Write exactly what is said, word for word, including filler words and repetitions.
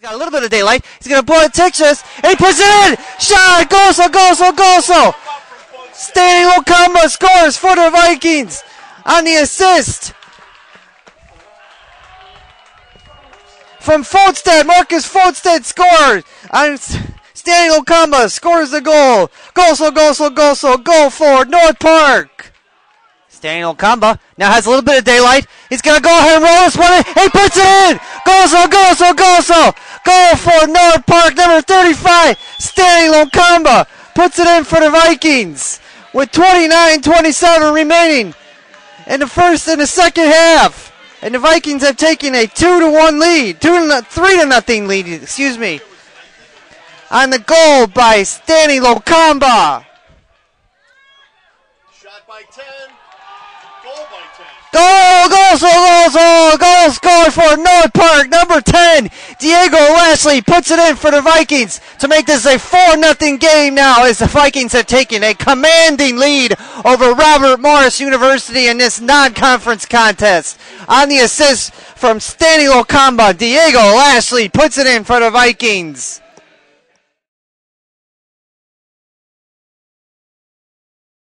got a little bit of daylight. He's going to blow it Texas, and he puts it in. Shot. Goso, Goso, Goso. Stanley Lokamba scores for the Vikings on the assist from Folstad. Marcus Folstad scores. On Stanley Lokamba scores the goal. Goso, Goso, Goso. Goal for North Park. Stanley Lokamba now has a little bit of daylight. He's going to go ahead and roll this one in. He puts it in. Goso, Goso, Goso. Goal for North Park, number thirty-five. Stanley Lokamba puts it in for the Vikings with twenty-nine twenty-seven remaining in the first and the second half. And the Vikings have taken a two to one lead. Two to three to nothing lead, excuse me. On the goal by Stanley Lokamba. Shot by ten. Goal by ten. Goal, goal, so goal, so goal scored for North Park, number ten. Diego Lashley puts it in for the Vikings to make this a four nothing game now as the Vikings have taken a commanding lead over Robert Morris University in this non-conference contest. On the assist from Stanley Lokamba, Diego Lashley puts it in for the Vikings.